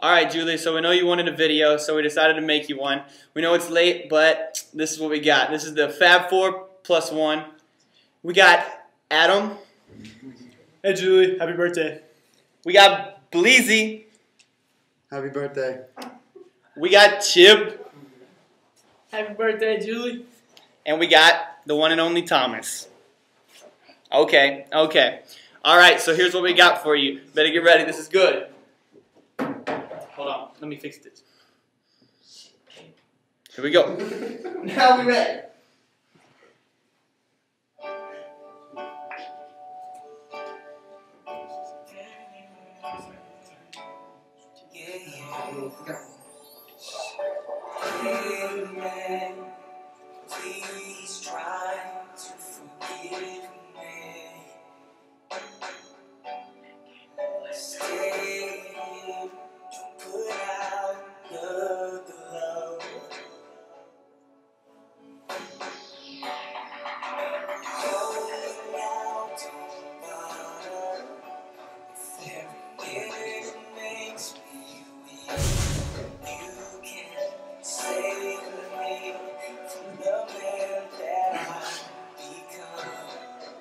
Alright, Julie, so we know you wanted a video, so we decided to make you one. We know it's late, but this is what we got. This is the Fab 4 plus 1. We got Adam. Hey Julie, happy birthday. We got Bleezy. Happy birthday. We got Chip. Happy birthday, Julie. And we got the one and only Thomas. Okay. Alright, so here's what we got for you. Better get ready, this is good. Hold on, let me fix this. Here we go. Now we ready. Please try to forgive me. Stay, don't put out the glove. Hold out the bottom. If every minute makes me weak, you can save me from the man that I've become.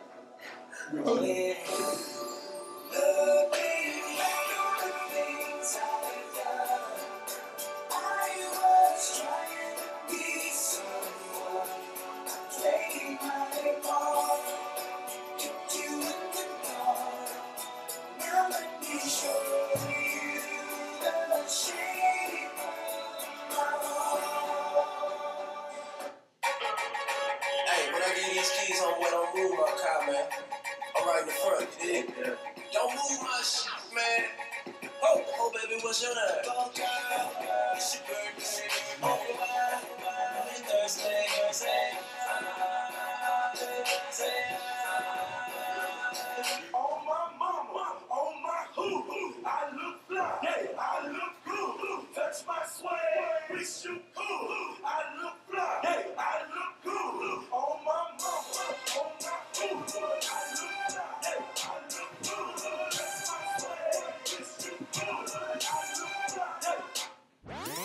Looking back on the things I've done, I was trying to be someone. I played my part, kept you in the dark. Now let me show you the shape of my heart. Hey, when I get these keys, homeboy, don't move my car, man. I'm right in the front, you dig? Don't move my shit, man. Oh, baby, what's your name? Oh, girl, it's your birthday. Oh, why? It's Thursday. On my mama, on my hoo-hoo, I look fly, yeah, I look good, touch my swag, we shoot cool, I look fly, yeah, I look good, on my mama, on my hoo-hoo, I look fly, yeah, I look good, touch my swag, we shoot cool, I look fly, yeah.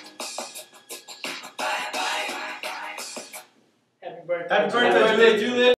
Happy birthday. Happy birthday, Julie.